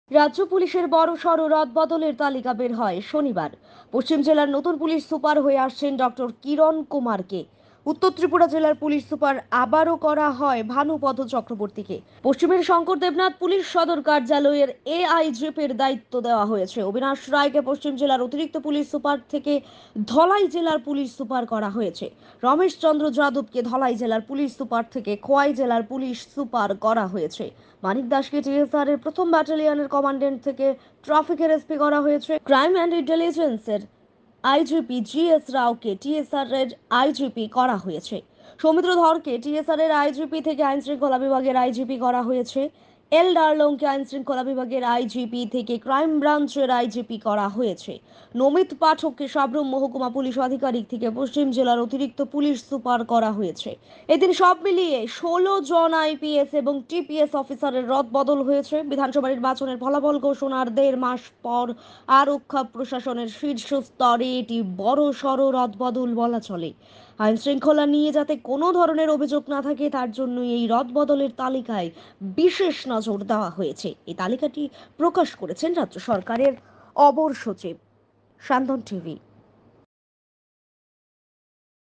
রাজ্য পুলিশের বড়সড় রদবদলের তালিকা বের হয় শনিবার। পশ্চিম জেলার নতুন পুলিশ সুপার হয়ে আসছেন ডক্টর কিরণ কুমারকে। উত্তর ত্রিপুরা জেলার পুলিশ সুপার আবারও করা হয় ভানুপদ চক্রবর্তীকে। পশ্চিমের শঙ্কর দেবনাথ পুলিশ সদর কার্যালয়ের এআইজিপির দায়িত্ব দেওয়া হয়েছে। অবিনাশ রায়কে পশ্চিম জেলার অতিরিক্ত পুলিশ সুপার থেকে ধলাই জেলার পুলিশ সুপার করা হয়েছে। রমেশ চন্দ্র যাদবকে ধলাই জেলার পুলিশ সুপার থেকে খোয়াই জেলার পুলিশ সুপার করা হয়েছে। মানিক দাসকে টিএসআর এর প্রথম ব্যাটালিয়নের কমান্ডেন্ট থেকে ট্রাফিকের এসপি করা হয়েছে। ক্রাইম অ্যান্ড ইন্টেলিজেন্সের আইজিপি জিএস রাওকে টিএসআর এর আইজিপি করা হয়েছে। সৌমিত্র ধরকে টিএসআর এর আইজিপি থেকে আইন শৃঙ্খলা বিভাগের আইজিপি করা হয়েছে। এল ডার্লংকে আইন শৃঙ্খলা বিভাগের আইজিপি থেকে ক্রাইম ব্রাঞ্চের আইজিপি করা হয়েছে। নমিত পাঠককে সাবরুম মহকুমা পুলিশ আধিকারিক থেকে পশ্চিম জেলার অতিরিক্ত পুলিশ সুপার করা হয়েছে। এদিন সব মিলিয়ে ১৬ জন আইপিএস এবং টিপিএস অফিসারের রদবদল হয়েছে। বিধানসভা নির্বাচনের ফলাফল ঘোষণার ১.৫ মাস পর আরক্ষা প্রশাসনের শীর্ষ স্তরে এটি বড় সড় রদবদল বলা চলে। আইন শৃঙ্খলা নিয়ে যাতে কোনো ধরনের অভিযোগ না থাকে তার জন্যই এই রদবদলের তালিকায় বিশেষ নজর দেওয়া হয়েছে। এই তালিকাটি প্রকাশ করেছেন রাজ্য সরকারের অবর সচিব। স্যান্দন টিভি।